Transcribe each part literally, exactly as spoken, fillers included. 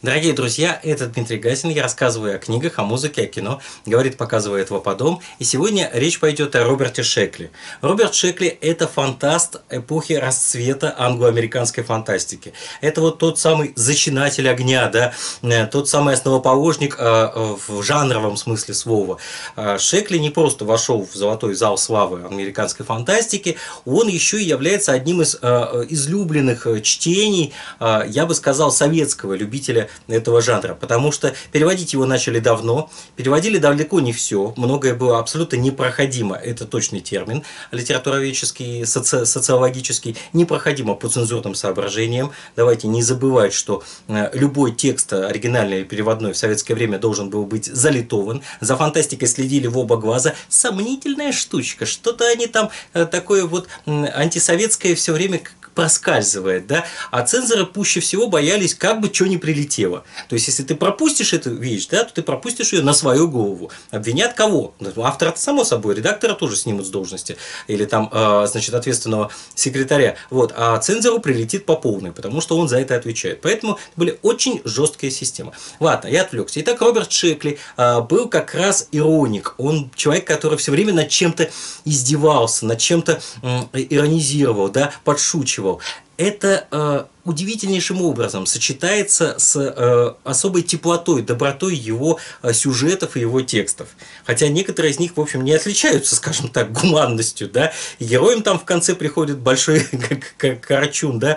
Дорогие друзья, это Дмитрий Гасин. Я рассказываю о книгах, о музыке, о кино. Говорит, показывает Вападом. И сегодня речь пойдет о Роберте Шекли. Роберт Шекли – это фантаст эпохи расцвета англо-американской фантастики. Это вот тот самый зачинатель огня, да, тот самый основоположник э, в жанровом смысле слова. Шекли не просто вошел в золотой зал славы американской фантастики, он еще и является одним из э, излюбленных чтений, э, я бы сказал, советского любителя этого жанра, потому что переводить его начали давно, переводили далеко не все, многое было абсолютно непроходимо, это точный термин, литературоведческий, соци социологический, непроходимо по цензурным соображениям. Давайте не забывать, что любой текст, оригинальный или переводной, в советское время должен был быть залитован, за фантастикой следили в оба глаза, сомнительная штучка, что-то они там такое вот антисоветское все время проскальзывает, да, а цензоры пуще всего боялись, как бы что ни прилетело. То есть, если ты пропустишь эту вещь, да, то ты пропустишь ее на свою голову. Обвинят кого? Автора-то, само собой, редактора тоже снимут с должности, или там, э, значит, ответственного секретаря. Вот, а цензору прилетит по полной, потому что он за это отвечает. Поэтому были очень жесткая система. Ладно, я отвлекся. Итак, Роберт Шекли э, был как раз ироник. Он человек, который все время над чем-то издевался, над чем-то э, иронизировал, да, подшучивал. Это э, удивительнейшим образом сочетается с э, особой теплотой, добротой его э, сюжетов и его текстов. Хотя некоторые из них, в общем, не отличаются, скажем так, гуманностью, да. И героям там в конце приходит большой карачун, да,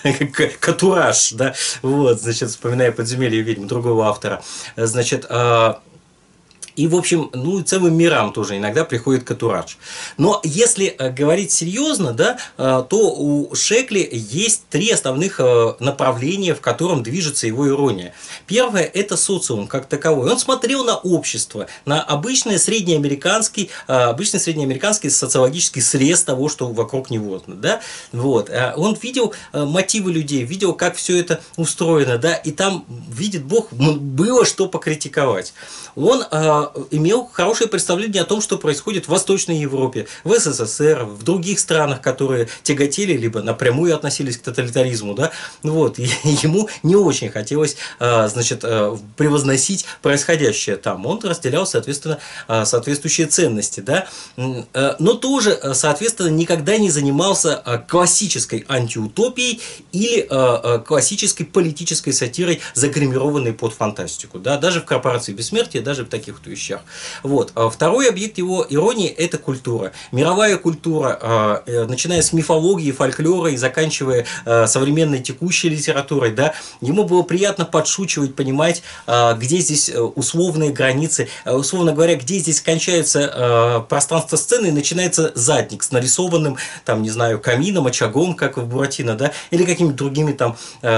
катураж, да. Вот, значит, вспоминая «Подземелье ведьм» другого автора. Значит, э, И, в общем, ну и целым мирам тоже иногда приходит катураж. Но если говорить серьезно, да, то у Шекли есть три основных направления, в котором движется его ирония. Первое – это социум как таковой. Он смотрел на общество, на обычный среднеамериканский, обычный среднеамериканский социологический срез того, что вокруг него. Да? Вот. Он видел мотивы людей, видел, как все это устроено, да, и там, видит Бог, было что покритиковать. Он имел хорошее представление о том, что происходит в Восточной Европе, в СССР, в других странах, которые тяготели, либо напрямую относились к тоталитаризму. Да? Вот. И ему не очень хотелось, значит, превозносить происходящее там. Он разделял, соответственно, соответствующие ценности. Да? Но тоже, соответственно, никогда не занимался классической антиутопией или классической политической сатирой, загримированной под фантастику. Да? Даже в «Корпорации бессмертия», даже в таких вот вещах. Вот. Второй объект его иронии – это культура. Мировая культура, начиная с мифологии, фольклора и заканчивая современной текущей литературой. Да? Ему было приятно подшучивать, понимать, где здесь условные границы, условно говоря, где здесь кончается пространство сцены и начинается задник с нарисованным, там, не знаю, камином, очагом, как в Буратино, да? Или какими-то другими там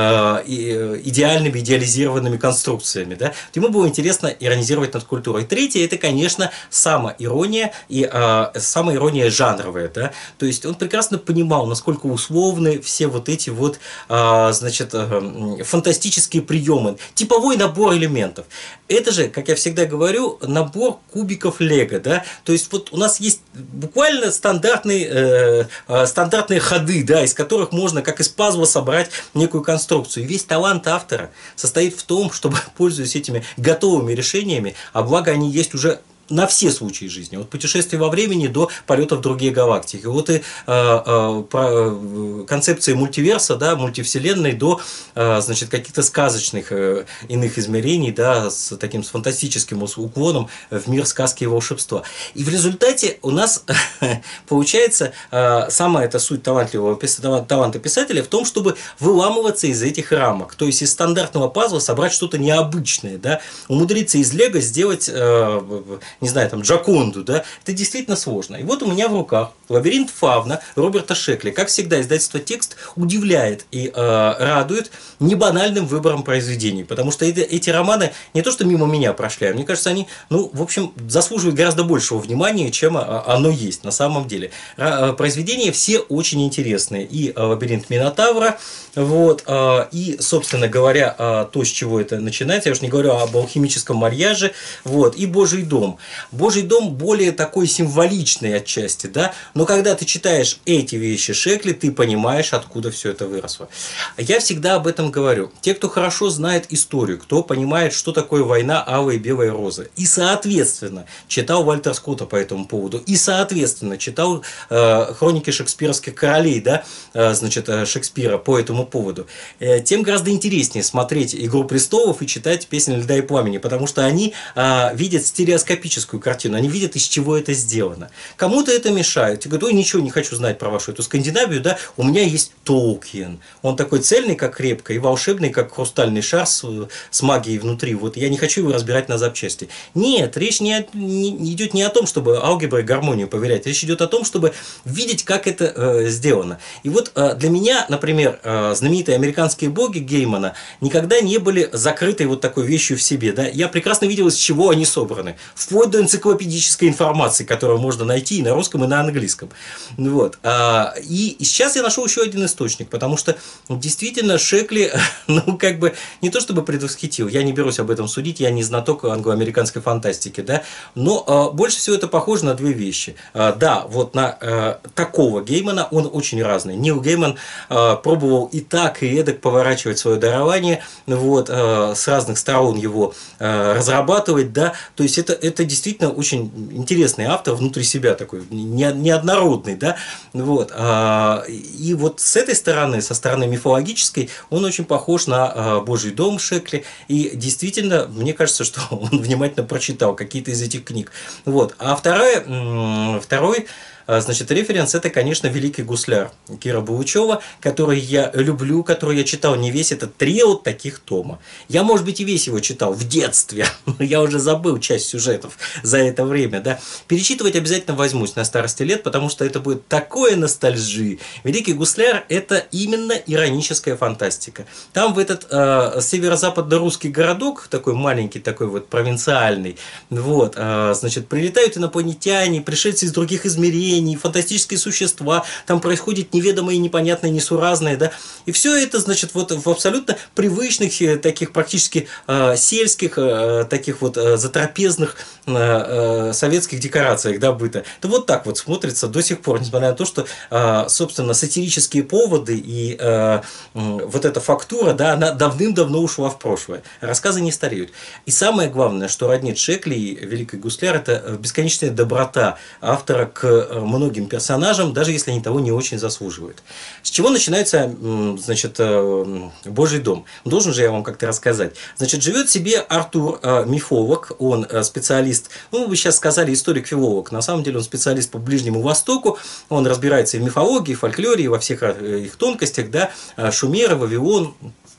идеальными, идеализированными конструкциями. Да? Ему было интересно иронизировать над культурой. Третье – это, конечно, самоирония и э, самоирония жанровая. Да? То есть он прекрасно понимал, насколько условны все вот эти вот, э, значит, э, фантастические приемы. Типовой набор элементов. Это же, как я всегда говорю, набор кубиков лего. Да? То есть вот у нас есть буквально стандартные, э, э, стандартные ходы, да, из которых можно, как из пазла, собрать некую конструкцию. И весь талант автора состоит в том, чтобы, пользуясь этими готовыми решениями, а благо они есть уже на все случаи жизни, от путешествий во времени до полета в другие галактики. Вот и э, э, про, концепции мультиверса, да, мультивселенной до э, значит, каких-то сказочных э, иных измерений, да, с таким с фантастическим уклоном в мир сказки и волшебства. И в результате у нас получается э, самая эта суть талантливого таланта писателя в том, чтобы выламываться из этих рамок, то есть из стандартного пазла собрать что-то необычное, да, умудриться из лего сделать э, не знаю, там, Джоконду, да, это действительно сложно. И вот у меня в руках «Лабиринт Фавна» Роберта Шекли. Как всегда, издательство «Текст» удивляет и э, радует небанальным выбором произведений, потому что эти, эти романы не то что мимо меня прошли, а мне кажется, они, ну, в общем, заслуживают гораздо большего внимания, чем оно есть на самом деле. Произведения все очень интересные. И «Лабиринт Минотавра», вот, и, собственно говоря, то, с чего это начинается, я уж не говорю об алхимическом марьяже, вот, и «Божий дом». Божий дом более такой символичный отчасти, да, но когда ты читаешь эти вещи Шекли, ты понимаешь, откуда все это выросло. Я всегда об этом говорю. Те, кто хорошо знает историю, кто понимает, что такое война Алой и Белой Розы, и, соответственно, читал Вальтер Скотта по этому поводу, и, соответственно, читал э, хроники шекспировских королей, да, э, значит, Шекспира по этому поводу, э, тем гораздо интереснее смотреть «Игру престолов» и читать «Песнь льда и пламени», потому что они э, видят стереоскопическую картину, они видят, из чего это сделано. Кому-то это мешает. Те говорят: ой, ничего не хочу знать про вашу эту Скандинавию, да, у меня есть Толкин. Он такой цельный, как крепко, и волшебный, как хрустальный шар с, с магией внутри. Вот я не хочу его разбирать на запчасти. Нет, речь не, не идет не о том, чтобы алгеброй гармонию проверять. Речь идет о том, чтобы видеть, как это э, сделано. И вот э, для меня, например, э, знаменитые американские боги Геймана никогда не были закрытой вот такой вещью в себе. Да? Я прекрасно видел, из чего они собраны. Вплоть до энциклопедической информации, которую можно найти и на русском, и на английском. Вот. И сейчас я нашел еще один источник, потому что действительно Шекли, ну, как бы, не то чтобы предвосхитил, я не берусь об этом судить, я не знаток англо-американской фантастики, да, но больше всего это похоже на две вещи. Да, вот на такого Геймана он очень разный. Нил Гейман пробовал и так, и эдак поворачивать свое дарование, вот, с разных сторон его разрабатывать, да, то есть это, это действительно очень интересный автор внутри себя такой, неоднородный, да, вот, и вот с этой стороны, со стороны мифологической, он очень похож на Божий дом Шекли, и действительно, мне кажется, что он внимательно прочитал какие-то из этих книг, вот, а вторая, второй, значит, референс — это, конечно, «Великий гусляр» Кира Булычева, который я люблю, который я читал не весь, это три вот таких тома. Я, может быть, и весь его читал в детстве, но я уже забыл часть сюжетов за это время, да. Перечитывать обязательно возьмусь на старости лет, потому что это будет такое ностальжи. «Великий гусляр» — это именно ироническая фантастика. Там в этот э, северо-западно-русский городок, такой маленький, такой вот провинциальный, вот, э, значит, прилетают инопланетяне, пришельцы из других измерений, фантастические существа, там происходит неведомое, непонятное, несуразное, да, и все это, значит, вот в абсолютно привычных, таких практически э, сельских, э, таких вот э, затрапезных э, э, советских декорациях, да, быта. Это вот так вот смотрится до сих пор, несмотря на то, что, э, собственно, сатирические поводы и э, э, вот эта фактура, да, она давным-давно ушла в прошлое. Рассказы не стареют. И самое главное, что роднит Шекли и «Великий гусляр», это бесконечная доброта автора к многим персонажам, даже если они того не очень заслуживают. С чего начинается, значит, Божий дом? Должен же я вам как-то рассказать. Значит, живет себе Артур, мифолог, он специалист, ну, вы бы сейчас сказали историк-филолог, на самом деле он специалист по Ближнему Востоку, он разбирается и в мифологии, фольклоре, и во всех их тонкостях, да, Шумеры, Вавилон,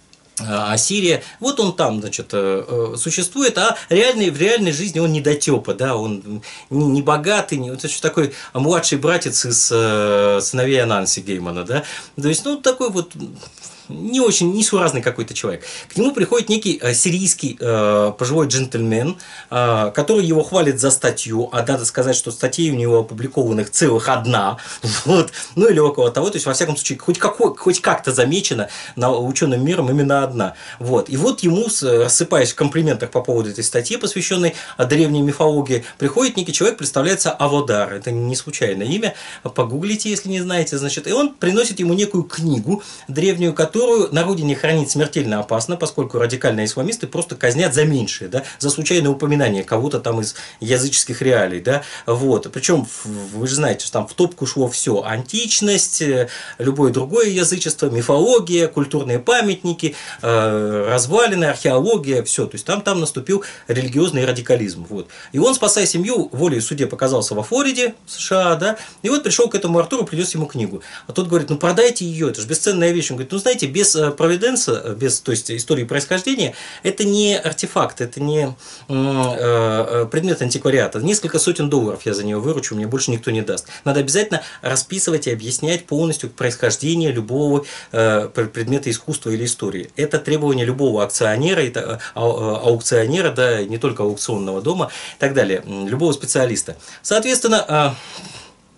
Ассирия, вот он там, значит, существует, а реальный, в реальной жизни он недотепа, да, он не, не богатый, не, вот такой младший братец из сыновей Ананси Геймана, да, то есть, ну, такой вот не очень несуразный какой-то человек. К нему приходит некий э, сирийский э, пожилой джентльмен, э, который его хвалит за статью, а надо сказать, что статей у него опубликованных целых одна, вот, ну или около того, то есть, во всяком случае, хоть, какой, хоть как-то замечено на ученым миром именно одна. Вот. И вот ему, рассыпаясь в комплиментах по поводу этой статьи, посвященной древней мифологии, приходит некий человек, представляется Аводар, это не случайное имя, погуглите, если не знаете, значит, и он приносит ему некую книгу древнюю, которую которую на родине хранить смертельно опасно, поскольку радикальные исламисты просто казнят за меньшее, да, за случайное упоминание кого-то там из языческих реалий, да, вот. Причем вы же знаете, что там в топку шло все: античность, любое другое язычество, мифология, культурные памятники, развалины, археология, все. То есть там, там наступил религиозный радикализм. Вот. И он, спасая семью, волей судеб оказался во Флориде, США, да, и вот пришел к этому Артуру, принес ему книгу. А тот говорит: ну продайте ее, это же бесценная вещь. Он говорит: ну знаете, без провиденса, без, то есть, истории происхождения, это не артефакт, это не э, предмет антиквариата. Несколько сотен долларов я за нее выручу, мне больше никто не даст. Надо обязательно расписывать и объяснять полностью происхождение любого э, предмета искусства или истории. Это требование любого акционера, это, а, аукционера, да, не только аукционного дома и так далее, любого специалиста. Соответственно, э,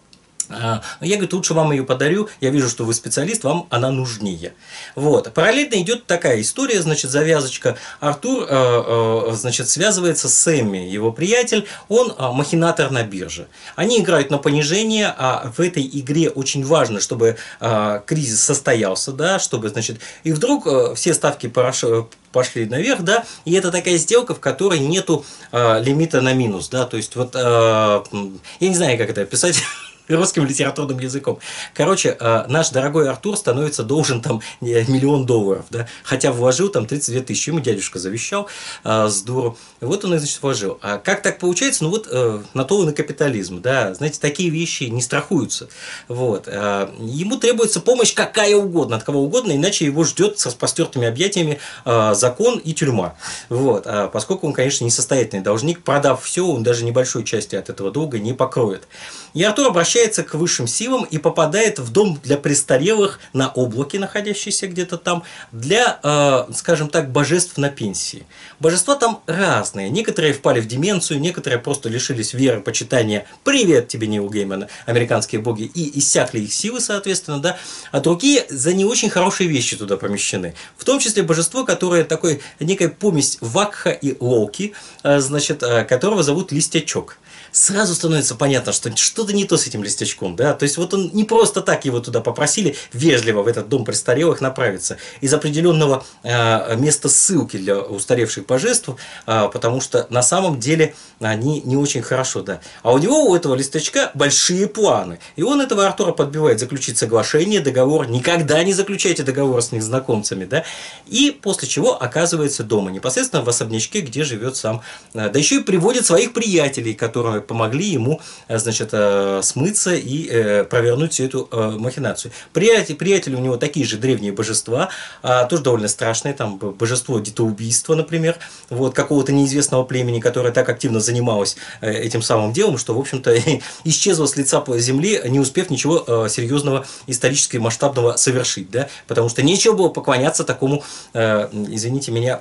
А, Я, говорит, лучше вам ее подарю, я вижу, что вы специалист, вам она нужнее. Вот. Параллельно идет такая история, значит, завязочка. Артур, э, э, значит, связывается с Эмми, его приятель, он э, махинатор на бирже. Они играют на понижение, а в этой игре очень важно, чтобы э, кризис состоялся, да, чтобы, значит, и вдруг э, все ставки порошо, пошли наверх, да, и это такая сделка, в которой нету э, лимита на минус, да, то есть вот, э, я не знаю, как это описать, русским литературным языком. Короче, э, наш дорогой Артур становится должен там миллион долларов, да, хотя вложил там тридцать две тысячи, ему дядюшка завещал э, с дуру, вот он их, значит, вложил. А как так получается? Ну вот э, на то он и капитализм, да, знаете, такие вещи не страхуются, вот. Э, ему требуется помощь какая угодно, от кого угодно, иначе его ждет с распростертыми объятиями э, закон и тюрьма, вот, а поскольку он, конечно, несостоятельный должник, продав все, он даже небольшой части от этого долга не покроет. И Артур обращается к высшим силам и попадает в дом для престарелых на облаке, находящийся где-то там, для, э, скажем так, божеств на пенсии. Божества там разные. Некоторые впали в деменцию, некоторые просто лишились веры, почитания. Привет тебе, Нил Гейман, американские боги. И иссякли их силы, соответственно, да. А другие за не очень хорошие вещи туда помещены. В том числе божество, которое такой, некая помесь Вакха и Локи, э, значит, э, которого зовут Листячок. Сразу становится понятно, что что-то не то с этим листячком, да, то есть вот он не просто так его туда попросили вежливо в этот дом престарелых направиться из определенного э, места ссылки для устаревших божеств, э, потому что на самом деле они не очень хорошо, да, а у него, у этого листячка большие планы, и он этого Артура подбивает заключить соглашение, договор, никогда не заключайте договор с незнакомцами, да, и после чего оказывается дома, непосредственно в особнячке, где живет сам, э, да еще и приводит своих приятелей, которые помогли ему, значит, смыться и провернуть всю эту махинацию. Приятели, приятели у него такие же древние божества, тоже довольно страшные, там божество детоубийства, например, вот, какого-то неизвестного племени, которое так активно занималось этим самым делом, что, в общем-то, исчезло с лица земли, не успев ничего серьезного исторически масштабного совершить, да, потому что нечего было поклоняться такому, извините меня,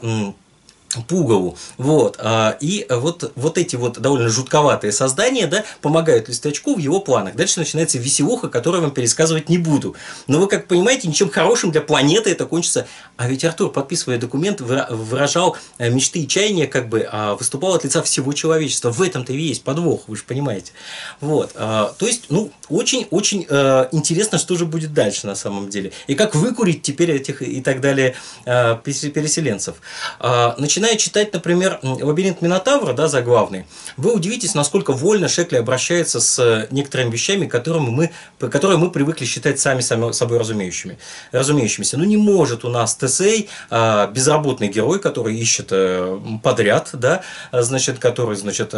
пугалу. Вот. И вот, вот эти вот довольно жутковатые создания, да, помогают Листочку в его планах. Дальше начинается веселуха, которую я вам пересказывать не буду. Но вы, как понимаете, ничем хорошим для планеты это кончится. А ведь Артур, подписывая документ, выражал мечты и чаяния, как бы выступал от лица всего человечества. В этом-то и есть подвох, вы же понимаете. Вот. То есть, ну, очень-очень интересно, что же будет дальше на самом деле. И как выкурить теперь этих и так далее переселенцев. Начиная читать, например, «Лабиринт Минотавра», да, заглавный, вы удивитесь, насколько вольно Шекли обращается с некоторыми вещами, которыми мы, которые мы привыкли считать сами, сами собой разумеющими, разумеющимися. Ну, не может у нас Тесей, безработный герой, который ищет подряд, да, значит, который, значит,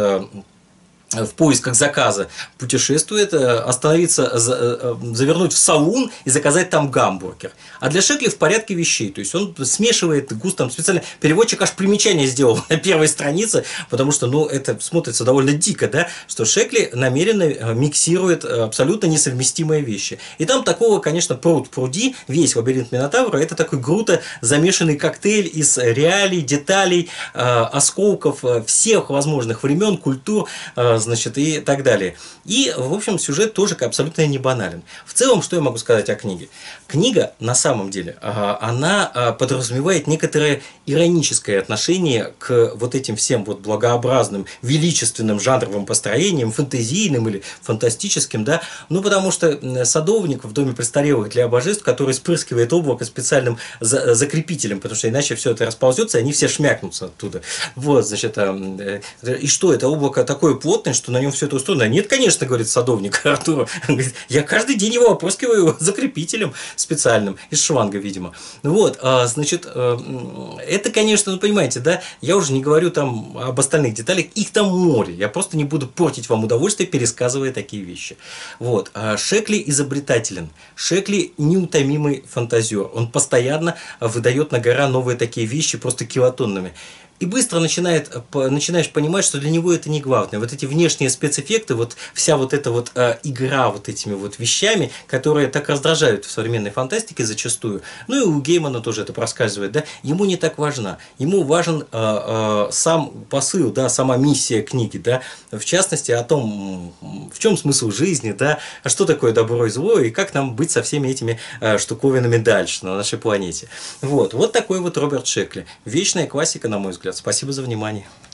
в поисках заказа путешествует, остановиться, завернуть в салун и заказать там гамбургер. А для Шекли в порядке вещей. То есть он смешивает густом, специально переводчик аж примечание сделал на первой странице, потому что, ну, это смотрится довольно дико, да, что Шекли намеренно миксирует абсолютно несовместимые вещи. И там такого, конечно, пруд пруди, весь «Лабиринт Минотавра» это такой круто замешанный коктейль из реалий, деталей, осколков всех возможных времен, культур, значит, и так далее. И, в общем, сюжет тоже абсолютно не банален. В целом, что я могу сказать о книге? Книга, на самом деле, она подразумевает некоторое ироническое отношение к вот этим всем вот благообразным, величественным жанровым построениям, фэнтезийным или фантастическим, да, ну, потому что садовник в доме престарелых для божеств, который спрыскивает облако специальным закрепителем, потому что иначе все это расползется, и они все шмякнутся оттуда. Вот, значит, и что, это облако такое плотное, что на нем все это устроено? Нет, конечно, говорит садовник Артуру. Я каждый день его опрыскиваю закрепителем специальным, из шланга, видимо. Вот, значит, это, конечно, ну, понимаете, да, я уже не говорю там об остальных деталях, их там море, я просто не буду портить вам удовольствие, пересказывая такие вещи. Вот, Шекли изобретателен, Шекли неутомимый фантазер, он постоянно выдает на гора новые такие вещи, просто килотоннами. и быстро начинает, начинаешь понимать, что для него это не главное. Вот эти внешние спецэффекты, вот вся вот эта вот э, игра вот этими вот вещами, которые так раздражают в современной фантастике зачастую. Ну и у Геймана тоже это проскальзывает, да. Ему не так важна. Ему важен э, э, сам посыл, да, сама миссия книги, да. В частности, о том, в чем смысл жизни, да, а что такое добро и зло, и как нам быть со всеми этими э, штуковинами дальше на нашей планете. Вот, вот такой вот Роберт Шекли. Вечная классика, на мой взгляд. Спасибо за внимание.